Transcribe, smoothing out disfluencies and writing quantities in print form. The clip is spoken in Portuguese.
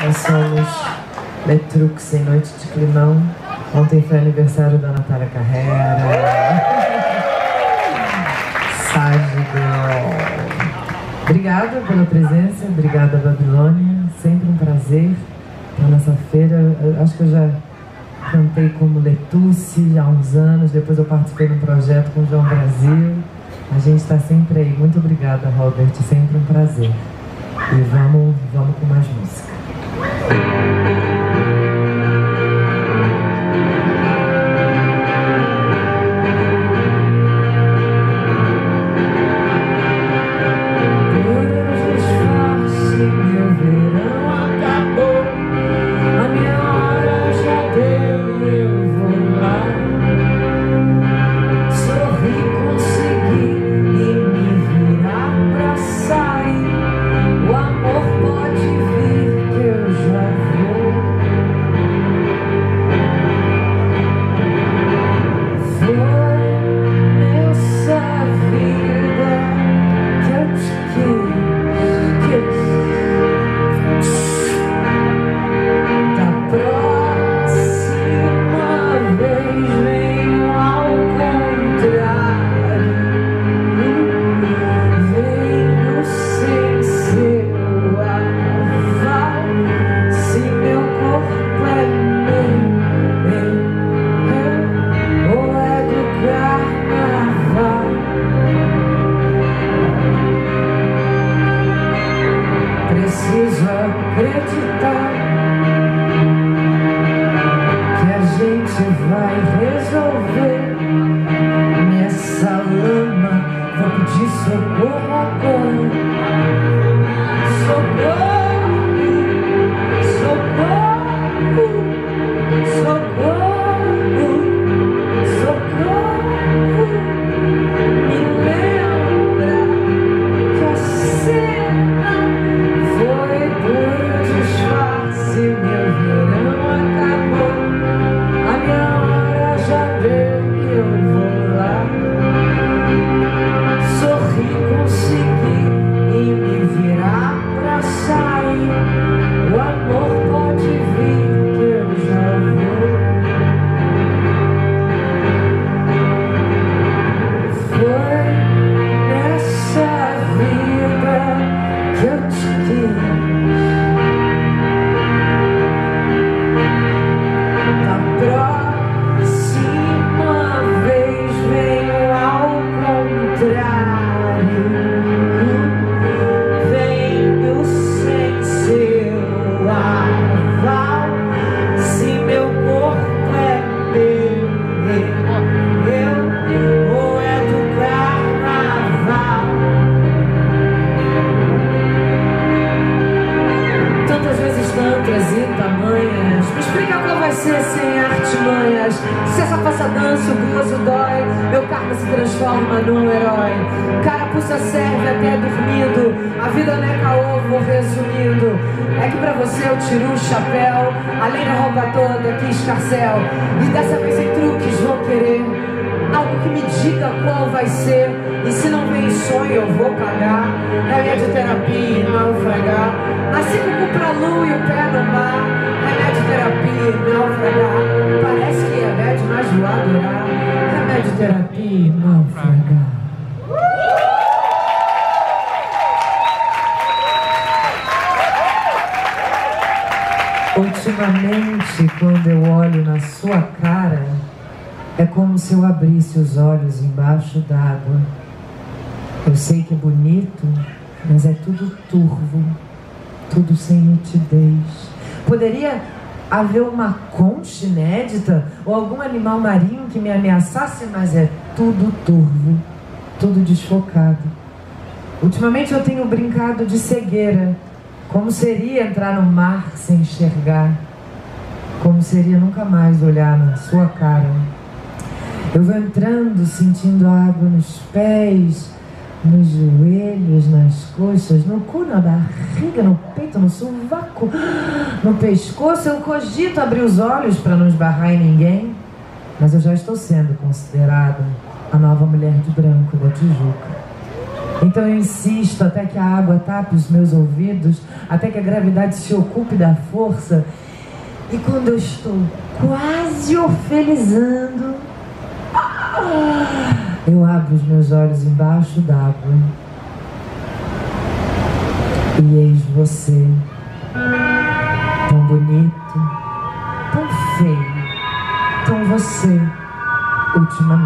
Nós somos Letrux em Noite de Climão. Ontem foi aniversário da Natália Carrera. Sage Girl. Obrigada pela presença, obrigada Babilônia. Sempre um prazer estar nessa feira. Eu acho que eu já cantei como Letucci há uns anos, depois eu participei de um projeto com o João Brasil. A gente está sempre aí. Muito obrigada, Robert, sempre um prazer. E vamos com mais música. E dessa vez em truques vou querer algo que me diga qual vai ser. E se não vem em sonho eu vou pagar. Remédio, terapia e naufragar. Assim como pra lua e o pé no mar. Remédio, terapia e naufragar. Parece que é bad, mas vou adorar. Remédio, terapia e naufragar. Ultimamente, quando eu olho na sua cara, é como se eu abrisse os olhos embaixo d'água. Eu sei que é bonito, mas é tudo turvo, tudo sem nitidez. Poderia haver uma concha inédita ou algum animal marinho que me ameaçasse, mas é tudo turvo, tudo desfocado. Ultimamente eu tenho brincado de cegueira. Como seria entrar no mar sem enxergar? Como seria nunca mais olhar na sua cara? Eu vou entrando, sentindo água nos pés, nos joelhos, nas coxas, no cu, na barriga, no peito, no sovaco, no pescoço. Eu cogito abrir os olhos para não esbarrar em ninguém, mas eu já estou sendo considerada a nova mulher de branco da Tijuca. Então eu insisto até que a água tape os meus ouvidos, até que a gravidade se ocupe da força. E quando eu estou quase orfelizando, eu abro os meus olhos embaixo d'água e eis você, tão bonito, tão feio, tão você, ultimamente.